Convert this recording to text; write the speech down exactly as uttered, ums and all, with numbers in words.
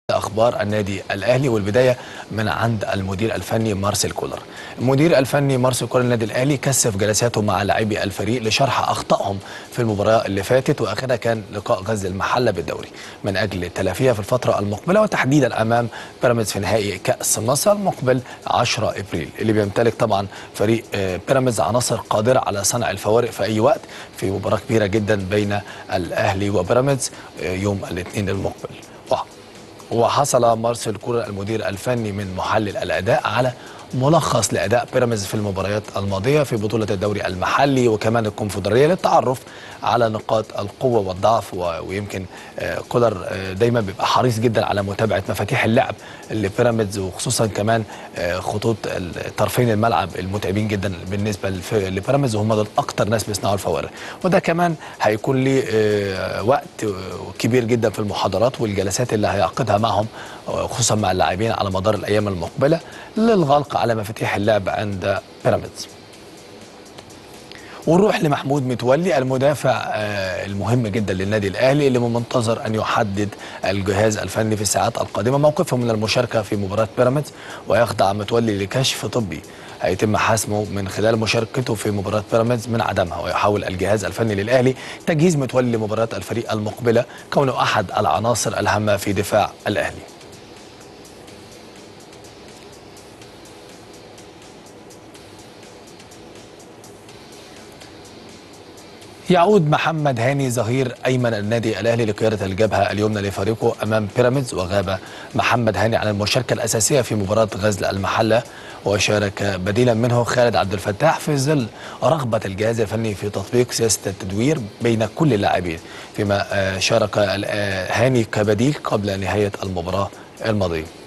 أخبار النادي الأهلي، والبداية من عند المدير الفني مارسيل كولر. المدير الفني مارسيل كولر النادي الأهلي كثف جلساته مع لاعبي الفريق لشرح أخطائهم في المباراة اللي فاتت، وآخرها كان لقاء غزل المحلة بالدوري من أجل تلافيها في الفرة المقبلة، وتحديدا أمام بيراميدز في نهائي كأس مصر المقبل عشرة أبريل، اللي بيمتلك طبعا فريق بيراميدز عناصر قادرة على صنع الفوارق في أي وقت في مباراة كبيرة جدا بين الأهلي وبيراميدز يوم الاثنين المقبل. وحصل مارسيل كولر المدير الفني من محلل الأداء على ملخص لأداء بيراميدز في المباريات الماضية في بطولة الدوري المحلي وكمان الكونفدرالية للتعرف على نقاط القوة والضعف. ويمكن كولر دايما بيبقى حريص جدا على متابعة مفاتيح اللعب لبيراميدز، وخصوصا كمان خطوط طرفين الملعب المتعبين جدا بالنسبة لبيراميدز، وهم دول أكتر ناس بيصنعوا الفوارق. وده كمان هيكون ليه وقت كبير جدا في المحاضرات والجلسات اللي هيعقدها معهم، خصوصا مع اللاعبين على مدار الأيام المقبلة للغلق على مفاتيح اللعب عند بيراميدز. ونروح لمحمود متولي المدافع المهم جدا للنادي الاهلي اللي منتظر ان يحدد الجهاز الفني في الساعات القادمه موقفه من المشاركه في مباراه بيراميدز، ويخضع متولي لكشف طبي هيتم حسمه من خلال مشاركته في مباراه بيراميدز من عدمها. ويحاول الجهاز الفني للاهلي تجهيز متولي لمباراه الفريق المقبله كونه احد العناصر الهامه في دفاع الاهلي. يعود محمد هاني ظهير أيمن النادي الأهلي لقيادة الجبهة اليمنى لفريقه أمام بيراميدز، وغاب محمد هاني عن المشاركة الأساسية في مباراة غزل المحلة، وشارك بديلا منه خالد عبد الفتاح في ظل رغبة الجهاز الفني في تطبيق سياسة التدوير بين كل اللاعبين، فيما شارك هاني كبديل قبل نهاية المباراة الماضية.